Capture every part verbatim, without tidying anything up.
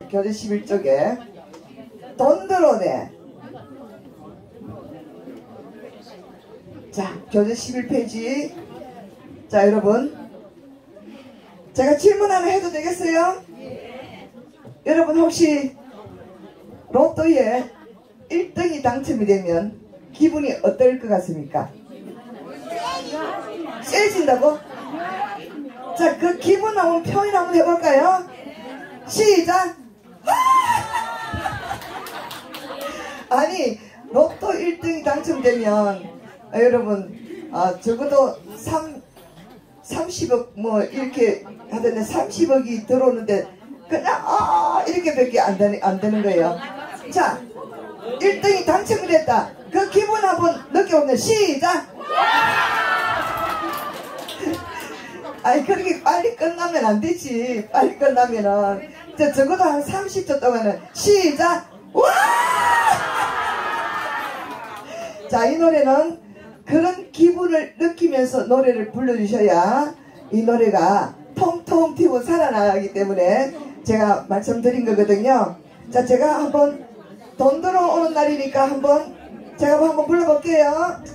교재 십일 쪽에 돈 들어오네. 자, 교재 십일 페이지. 자, 여러분, 제가 질문 하나 해도 되겠어요? 여러분, 혹시 로또에 일 등이 당첨이 되면 기분이 어떨 것 같습니까? 쎄진다고? 자, 그 기분 한번 표현 한번 해볼까요? 시작! 아니, 로또 일 등이 당첨되면 아, 여러분, 아, 적어도 삼, 삼십억 뭐 이렇게 하던데 삼십억이 들어오는데 그냥 아 이렇게 밖에 안 되는, 안 되는 거예요. 자, 일 등이 당첨이 됐다. 그 기분 한번 느껴보면 시작! 아니, 그렇게 빨리 끝나면 안 되지. 빨리 끝나면은 저, 적어도 한 삼십 초 동안은 시작! 와! 자, 이 노래는 그런 기분을 느끼면서 노래를 불러주셔야 이 노래가 통통 튀고 살아나기 때문에 제가 말씀드린 거거든요. 자, 제가 한번 돈 들어오는 날이니까 한번 제가 한번 불러볼게요.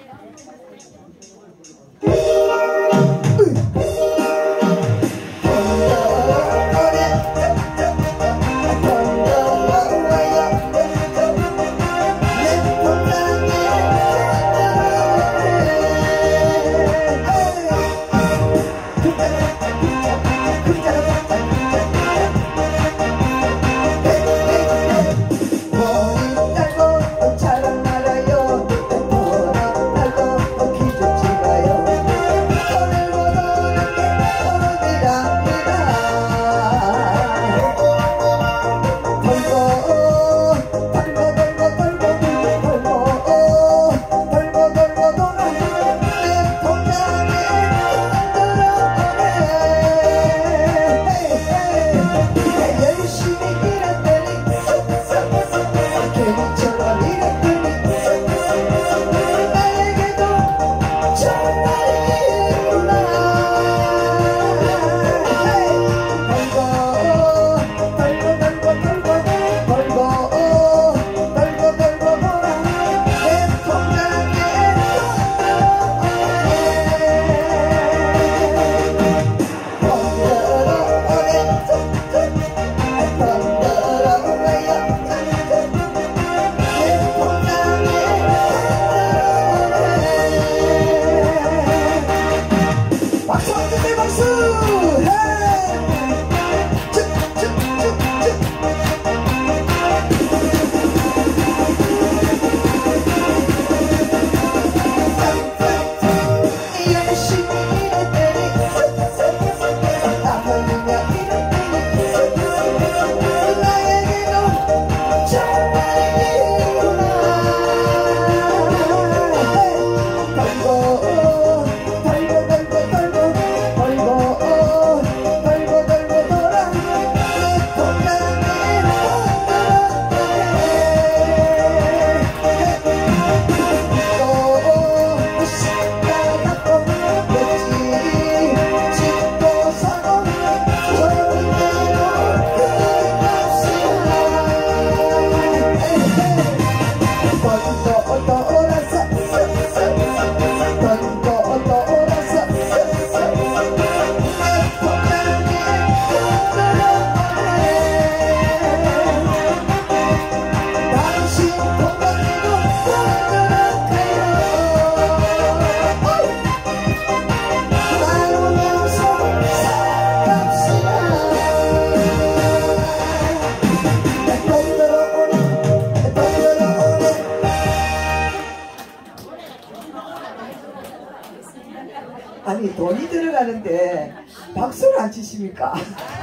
아니, 돈이 들어가는데 박수를 안 치십니까?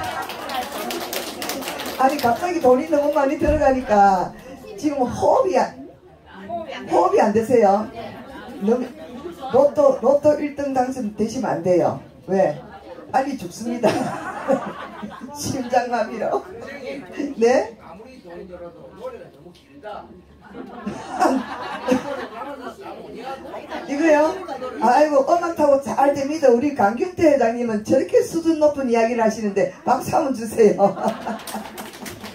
아니, 갑자기 돈이 너무 많이 들어가니까 지금 호흡이 안, 호흡이 안 되세요? 너무, 로또, 로또 일 등 당첨 되시면 안 돼요. 왜? 빨리 죽습니다. 심장마비로. 네? 아무리 돈이 들어도 노래가 너무 길다. 이거요? 아이고, 음악 타고 잘 됩니다. 우리 강균태 회장님은 저렇게 수준 높은 이야기를 하시는데 박수 한번 주세요.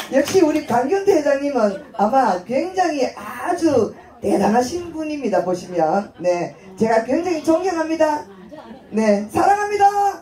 역시 우리 강균태 회장님은 아마 굉장히 아주 대단하신 분입니다. 보시면 네, 제가 굉장히 존경합니다. 네, 사랑합니다.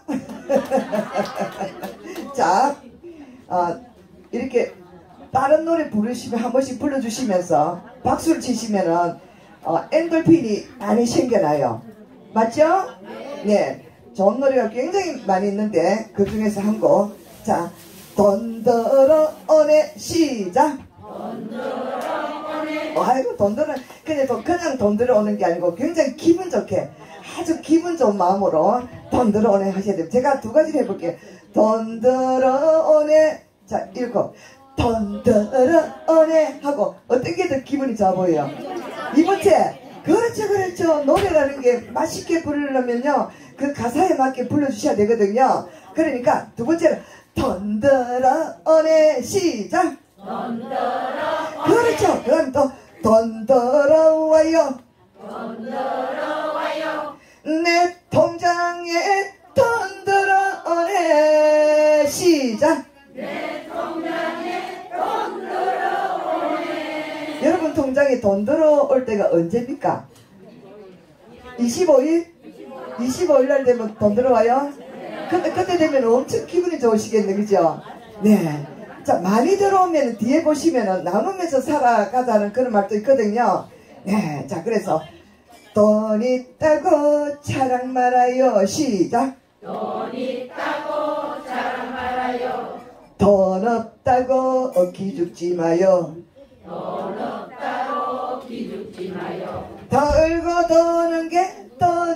자, 어, 이렇게 다른 노래 부르시면 한 번씩 불러주시면서 박수를 치시면은 어, 엔돌핀이 많이 생겨나요. 맞죠? 네, 좋은 노래가 굉장히 많이 있는데 그 중에서 한 곡. 자, 돈 들어오네. 시작. 돈 들어오네. 아이고, 돈 들어. 근데 또 그냥 돈 들어오는 게 아니고 굉장히 기분 좋게, 아주 기분 좋은 마음으로 돈 들어오네 하셔야 돼요. 제가 두 가지를 해볼게요. 돈 들어오네. 자, 읽고 돈 들어오네 하고 어떤 게 더 기분이 좋아 보여요? 이 번째, 그렇죠, 그렇죠. 노래라는 게 맛있게 부르려면요, 그 가사에 맞게 불러주셔야 되거든요. 그러니까 두 번째는 돈 들어오네. 시작. 돈 들어오네. 그렇죠. 그럼 또 돈 들어와요. 돈 들어와요. 내 통장에 돈 들어오네. 시작. 내 통장에 돈 들어오네. 여러분 통장에 돈 들어올 때가 언제입니까? 이십오일? 이십오일 날 되면 돈 들어와요? 그때, 그때 되면 엄청 기분이 좋으시겠네, 그죠? 네. 자, 많이 들어오면 뒤에 보시면은 나누면서 살아가자는 그런 말도 있거든요. 네. 자, 그래서 돈 있다고 자랑 말아요. 시작. 돈 있다고 자랑 말아요. 돈 없다고 기죽지 마요. 돈 없다고 기죽지 마요. 덜고 도는 게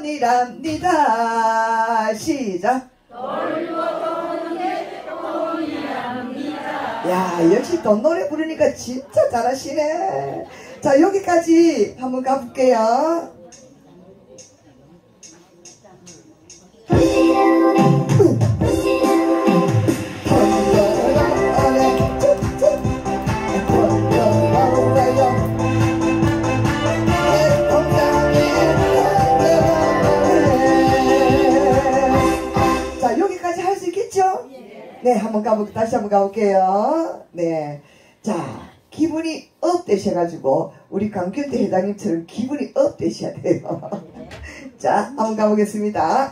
돈이랍니다. 시작. 덜고 도는 게 돈이랍니다. 야, 역시 돈 노래 부르니까 진짜 잘하시네. 자, 여기까지 한번 가볼게요. 네, 한번 가볼게요. 다시 한번 가볼게요. 네. 자, 기분이 업 되셔가지고, 우리 강균태 회장님처럼 기분이 업 되셔야 돼요. 자, 한번 가보겠습니다.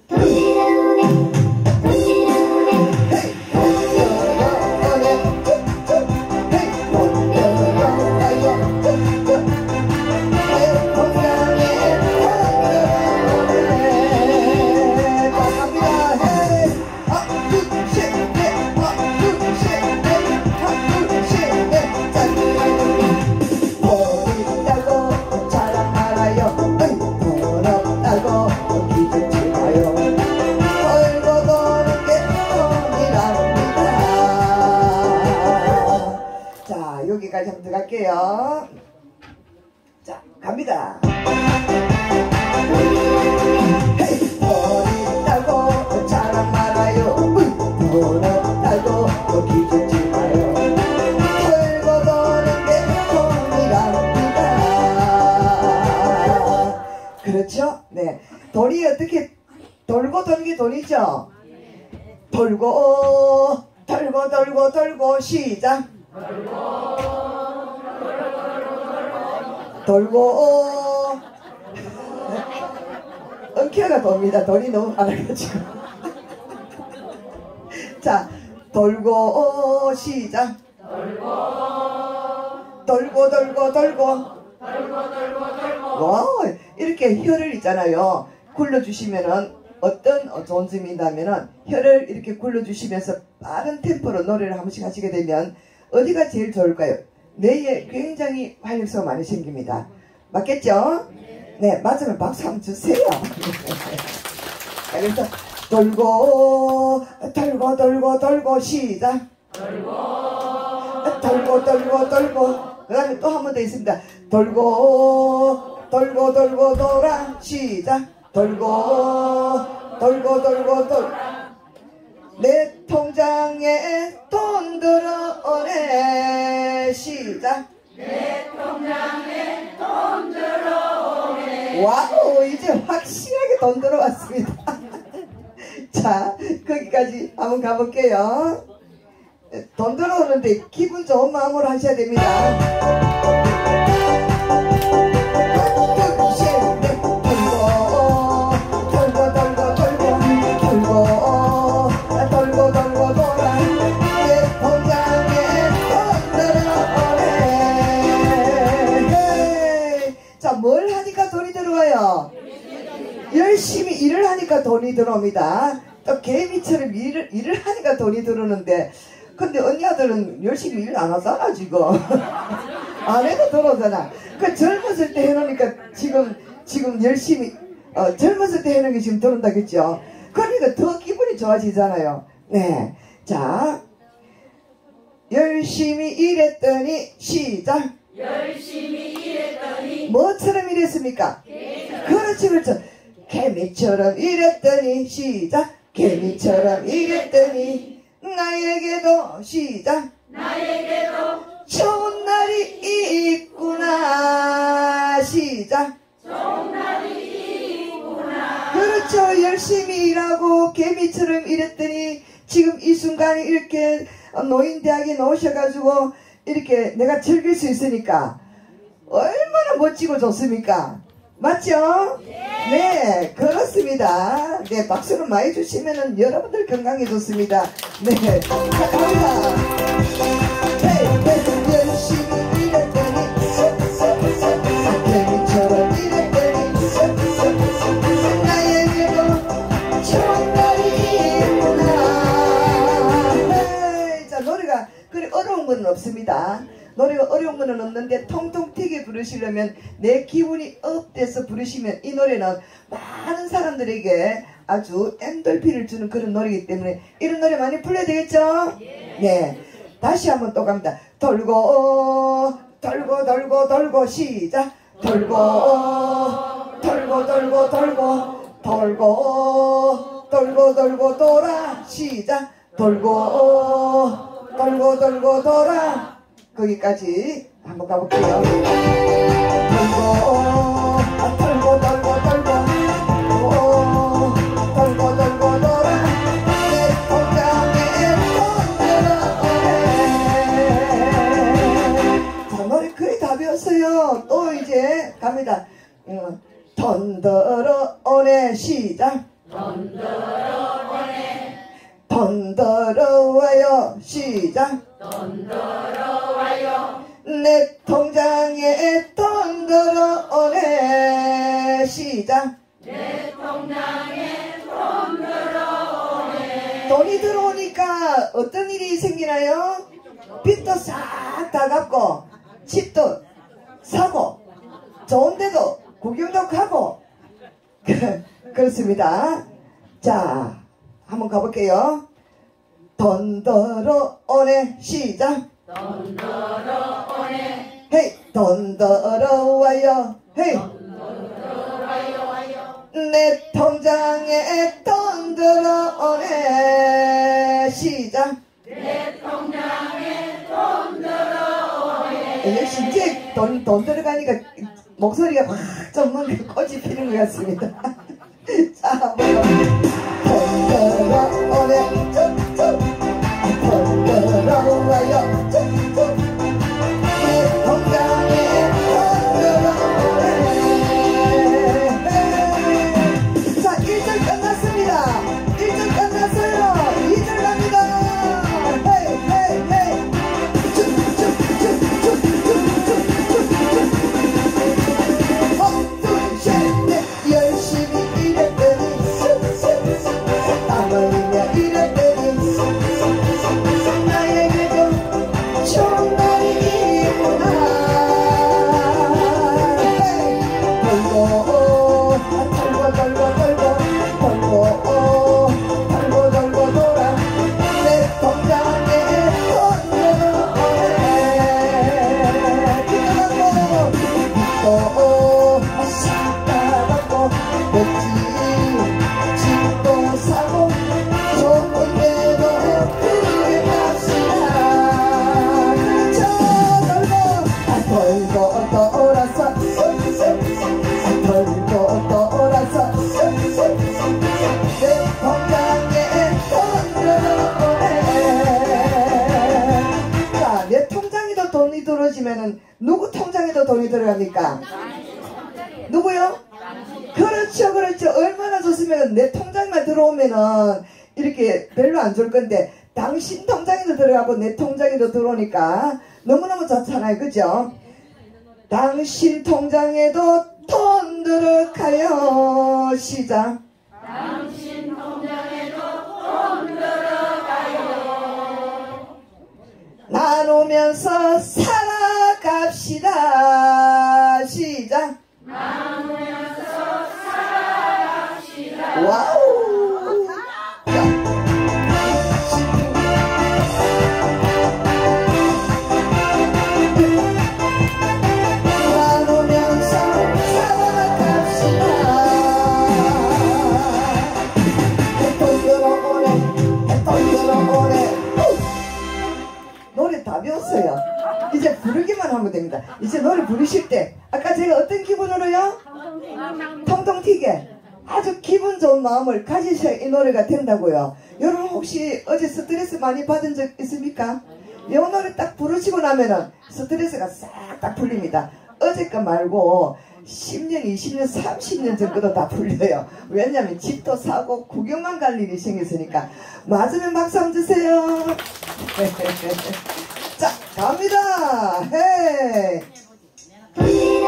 여기까지 한번 들어갈게요. 자, 갑니다. 헤이, 돈 있다고 자랑 말아요. 돈 없다고 기죽지 마요. 털고 도는 게 돈이랍니다. 그렇죠? 네. 돈이 어떻게 돌고 도는 게 돈이죠? 돌고, 돌고, 돌고, 돌고, 시작. 돌고 돌고 엉켜가 돕니다. 돈이 너무 많아가지고. 자, 돌고 시작. 돌고 돌고 돌고 돌고 와, 이렇게 혀를 있잖아요. 굴러주시면은 어떤 좋은 점이 있다면은 혀를 이렇게 굴러주시면서 빠른 템포로 노래를 한 번씩 하시게 되면 어디가 제일 좋을까요? 뇌에 굉장히 활력소가 많이 생깁니다. 맞겠죠? 네, 맞으면 박수 한번 주세요. 그래서 돌고 돌고 돌고 돌고 시작. 돌고 돌고 돌고 돌고 그 다음에 또 한 번 더 있습니다. 돌고 돌고 돌고 돌아 시작. 돌고 돌고 돌고 돌아 내 통장에 돈 들어오네. 시작. 내 통장에 돈 들어오네. 와우, 이제 확실하게 돈 들어왔습니다. 자, 거기까지 한번 가볼게요. 돈 들어오는데 기분 좋은 마음으로 하셔야 됩니다. 뭘 하니까 돈이 들어와요? 열심히 일을 하니까 돈이 들어옵니다. 또 개미처럼 일을, 일을 하니까 돈이 들어오는데, 근데 언니 아들은 열심히 일 안 하잖아 지금. 안 해도 들어오잖아. 그 젊었을 때 해놓으니까 지금 지금 열심히 어, 젊었을 때 해놓은 게 지금 들어온다 그랬죠. 그러니까 더 기분이 좋아지잖아요. 네, 자 열심히 일했더니 시작. 열심히 일했더니 뭐처럼 일했습니까? 그렇지 그렇죠. 개미처럼 일했더니 시작. 개미처럼 일했더니 나에게도 시작. 나에게도 좋은 날이 있구나 시작. 좋은 날이 있구나. 그렇죠. 열심히 일하고 개미처럼 일했더니 지금 이 순간에 이렇게 노인대학에 나오셔가지고 이렇게 내가 즐길 수 있으니까 얼마나 멋지고 좋습니까? 맞죠? 네, 그렇습니다. 네, 박수를 많이 주시면은 여러분들 건강해졌습니다. 네, 감사합니다. 네, 네, 열심히 일했더니 개미처럼 일했더니 나에게도 좋은 날이 있구나. 네, 자, 노래가 그리 어려운 건 없습니다. 노래가 어려운 건 없는데 통통 튀게 부르시려면 내 기분이 업돼서 부르시면 이 노래는 많은 사람들에게 아주 엔돌핀을 주는 그런 노래이기 때문에 이런 노래 많이 불러야 되겠죠? 네, 다시 한번 또 갑니다. 돌고 돌고 돌고 돌고 시작. 돌고 돌고 돌고 돌고 돌고 돌고 돌고 돌아 시작. 돌고 돌고 돌고 돌아. 거기까지 한번 가볼게요. 돌고 돌고 돌고 돌고 돌고 돌고 돌아 내 통장에 돈 들어오네. 자, 노래 거의 다 배웠어요. 또 이제 갑니다. 음, 돈 들어오네 시작. 돈 들어오네. 돈 들어와요 시작. 돈 들어와요. 내 통장에 돈 들어오네 시작. 내 통장에 돈 들어오네. 돈이 들어오니까 어떤 일이 생기나요? 빚도 싹 다 갚고 집도 사고 좋은 데도 구경도 가고 그렇습니다. 자, 한번 가볼게요. 돈 들어오네 시작. 돈 들어오네. 헤이 돈 들어와요. 헤이 돈 들어와요. 내 통장에 돈 들어오네 시작. 내 통장에 돈 들어오네. 역시 이제 돈, 돈 들어가니까 목소리가 확 좀 꽃이 피는 것 같습니다. 자, 한번 돈 들어오네 쭉쭉. 돈 들어와요 쭉쭉. 내 통장에 돈 들어오네. 자, 일 절 끝났습니다. 일 절 끝났어요. 이 절 갑니다. 헤이 헤이 헤이 쭉쭉쭉쭉쭉쭉쭉쭉. 하나 둘 셋 넷 열심히 주어지면은 누구 통장에도 돈이 들어갑니까? 누구요? 그렇죠, 그렇죠. 얼마나 좋으면 내 통장만 들어오면은 이렇게 별로 안 줄 건데 당신 통장에도 들어가고 내 통장에도 들어오니까 너무너무 좋잖아요. 그죠? 당신 통장에도 돈 들어가요. 시작. 당신 통장에도 돈 들어가요. 나누면서 살아갑시다. 시작. 나누면서 살아갑시다. 와우. 자. 나누면서 살아갑시다. 돈 들어오네, 돈 들어오네. 노래 다 배웠어요. 이제 부르기만 하면 됩니다. 이제 노래 부르실 때 아까 제가 어떤 기분으로요? 통통 튀게 아주 기분 좋은 마음을 가지셔야 이 노래가 된다고요. 여러분 혹시 어제 스트레스 많이 받은 적 있습니까? 이 노래 딱 부르시고 나면은 스트레스가 싹 다 풀립니다. 어제까 말고 십 년, 이십 년, 삼십 년 정도도 다 풀려요. 왜냐면 집도 사고 구경만 갈 일이 생겼으니까. 맞으면 박수 한번 주세요. 자, 갑니다. 헤이. 헤이.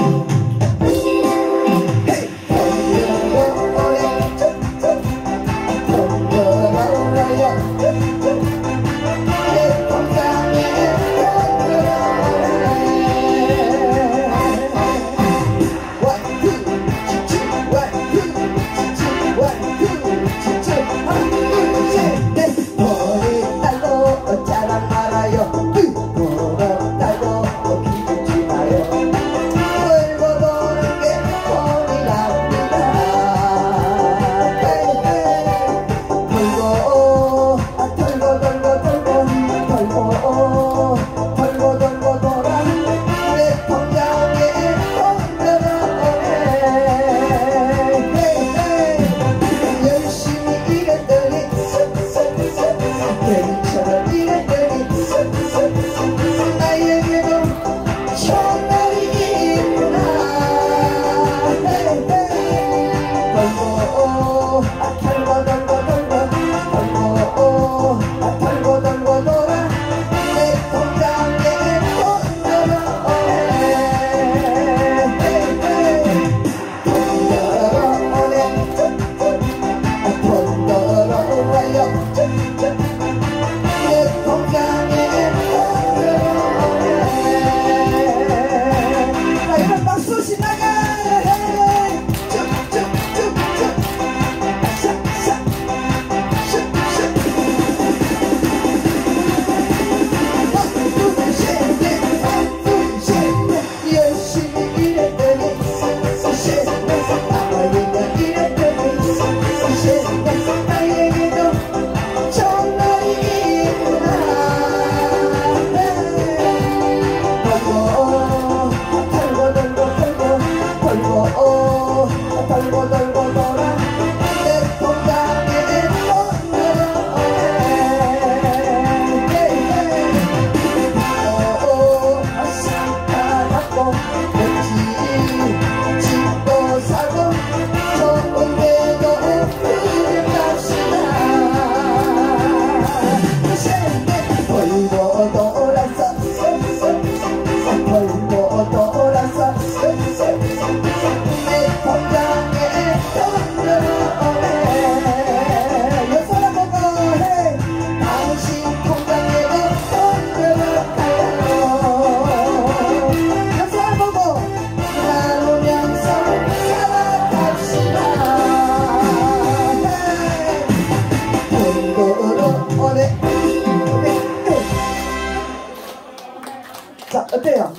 자, 어때요?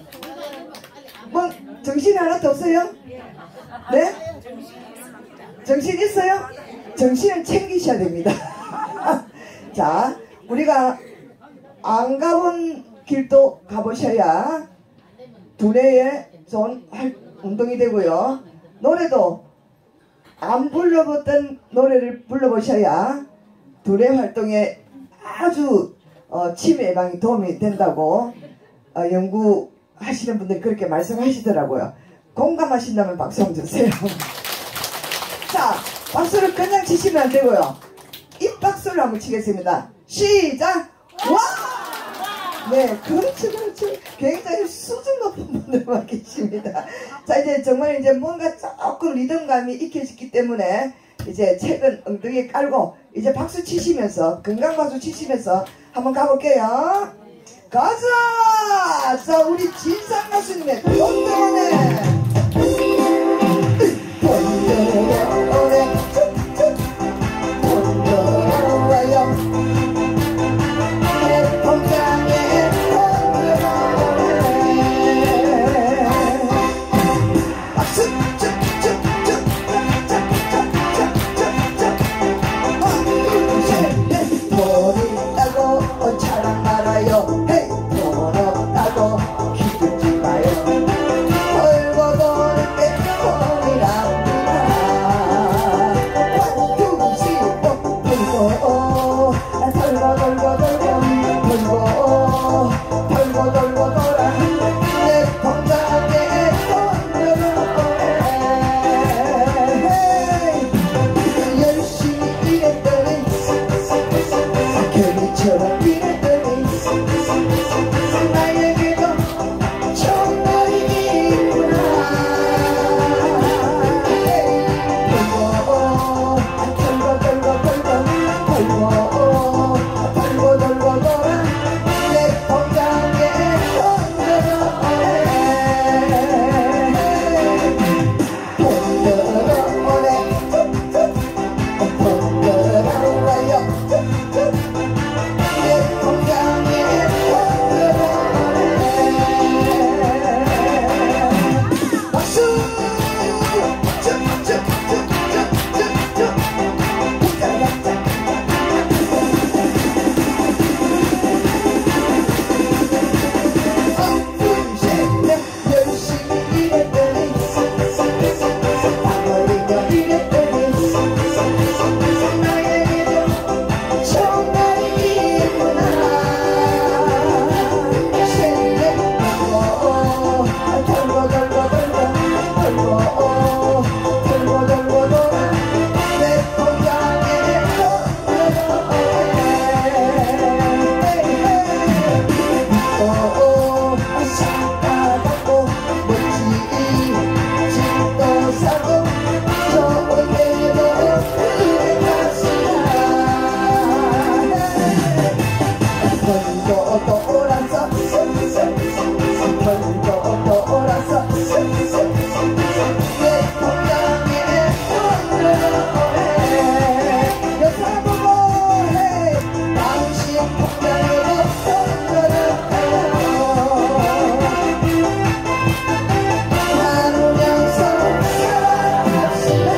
뭐 정신이 하나도 없어요? 네? 정신 있어요? 정신을 챙기셔야 됩니다. 자, 우리가 안 가본 길도 가보셔야 두뇌에 좋은 운동이 되고요. 노래도 안 불러봤던 노래를 불러보셔야 두뇌 활동에 아주 어, 치매 예방에 도움이 된다고 어, 연구하시는 분들이 그렇게 말씀하시더라고요. 공감하신다면 박수 한번 주세요. 자, 박수를 그냥 치시면 안 되고요. 입박수를 한번 치겠습니다. 시작! 와! 네, 그렇죠, 그렇죠. 굉장히 수준 높은 분들만 계십니다. 자, 이제 정말 이제 뭔가 조금 리듬감이 익혀졌기 때문에 이제 책은 엉덩이에 깔고 이제 박수 치시면서, 건강 박수 치시면서 한번 가볼게요. 가자! 자, 우리 진상 가수님의 돈들어오네. 돈들어오네. 쭉쭉. 돈들어와요. 내 통장에 돈들어오네. 박수! 쭉쭉쭉쭉. 짝짝짝짝짝짝짝. 하나, 둘, 셋, 넷. 돈 있다고 자랑 말아요. 헤이! 돈 없다고 기죽지 마요. 벌고 도는 게 돈이랍니다. 원, 투, 쓰리, 포. 돌고 돌고 돌고 돌고 돌고 돌고 돌고 돌아 내 통장에 돈 들어오네. 열심히 일했더니 개미처럼 일했더니 나에게도 정말이 있구나. 돌고 돌고 돌고 돌고 돌고 돌고 돌아 내 통장에 돈 들어오네. 돈 들어오네. 돈 들어와요. 내 통장에 돈 들어오네. 박수! 쭉쭉쭉쭉쭉쭉. 짝짝짝. 하나, 둘, 셋, 넷. 열심히 일했더니 땀 흘리며 일했더니 나에게도 정말이 있구나. 셋, 넷. 돌고 돌고 돌고 돌고 돌고 돌고 돌아 내 통장에 돈 들어오네. 싹다 닫고 멋지게 집도 사고 좋은 데도 들어갔으나 돈도 돌아서 돈도 돌아서 내 통장에 돈 들어오네. 여사 보고 해 당신 통장에도 돈 들어오네. 나누면서 살아갑시다.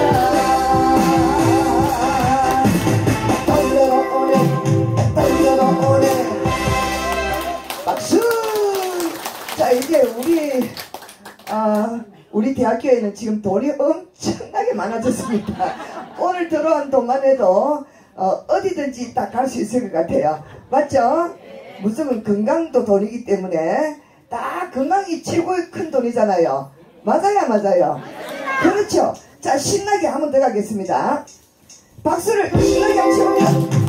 돈 들어오네. 돈 들어오네. 박수! 자, 이제 우리 아, 우리 대학교에는 지금 돈이 엄청나게 많아졌습니다. 오늘 들어온 돈만 해도 어, 어디든지 딱 갈 수 있을 것 같아요. 맞죠? 무슨 건강도 돈이기 때문에 딱 건강이 최고의 큰 돈이잖아요. 맞아요, 맞아요. 그렇죠. 자, 신나게 한번 더 가겠습니다. 박수를 신나게 한번 쳐볼게요.